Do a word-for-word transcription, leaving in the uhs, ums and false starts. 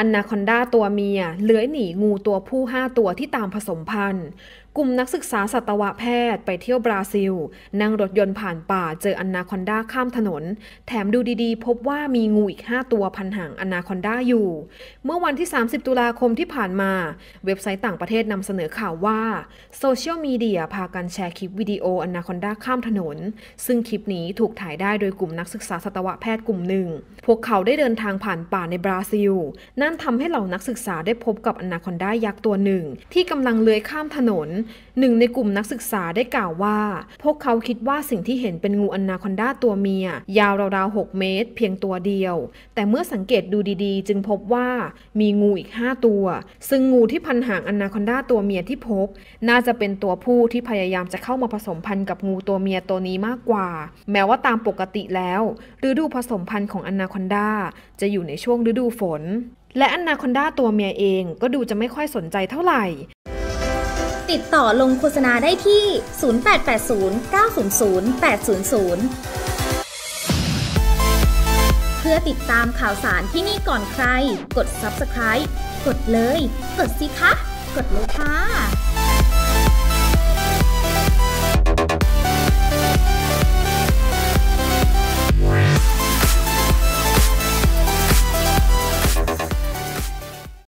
อนาคอนดาตัวเมียเลื้อยหนีงูตัวผู้ห้าตัวที่ตามผสมพันธุ์กลุ่มนักศึกษาสัตวแพทย์ไปเที่ยวบราซิลนั่งรถยนต์ผ่านป่าเจออนาคอนดาข้ามถนนแถมดูดีๆพบว่ามีงูอีกห้าตัวพันหางอนาคอนดาอยู่เมื่อวันที่สามสิบตุลาคมที่ผ่านมาเว็บไซต์ต่างประเทศนำเสนอข่าวว่าโซเชียลมีเดียพากันแชร์คลิปวิดีโออนาคอนดาข้ามถนนซึ่งคลิปนี้ถูกถ่ายได้โดยกลุ่มนักศึกษาสัตวแพทย์กลุ่มหนึ่งพวกเขาได้เดินทางผ่านป่าในบราซิลนั่นทำให้เหล่านักศึกษาได้พบกับอนาคอนดายักษ์ตัวหนึ่งที่กำลังเลื้อยข้ามถนนหนึ่งในกลุ่มนักศึกษาได้กล่าวว่าพวกเขาคิดว่าสิ่งที่เห็นเป็นงูอนาคอนดาตัวเมียยาวราวๆหกเมตรเพียงตัวเดียวแต่เมื่อสังเกตดูดีๆจึงพบว่ามีงูอีกห้าตัวซึ่งงูที่พันหางอนาคอนดาตัวเมียที่พบน่าจะเป็นตัวผู้ที่พยายามจะเข้ามาผสมพันธุ์กับงูตัวเมียตัวนี้มากกว่าแม้ว่าตามปกติแล้วฤดูผสมพันธุ์ของอนาคอนดาจะอยู่ในช่วงฤดูฝนและอนาคอนดาตัวเมียเองก็ดูจะไม่ค่อยสนใจเท่าไหร่ติดต่อลงโฆษณาได้ที่ ศูนย์ แปด แปด ศูนย์ เก้า ศูนย์ ศูนย์ แปด ศูนย์ ศูนย์ เพื่อติดตามข่าวสารที่นี่ก่อนใครกด ซับสไครบ์ กดเลยกดสิคะกดเลยค่ะ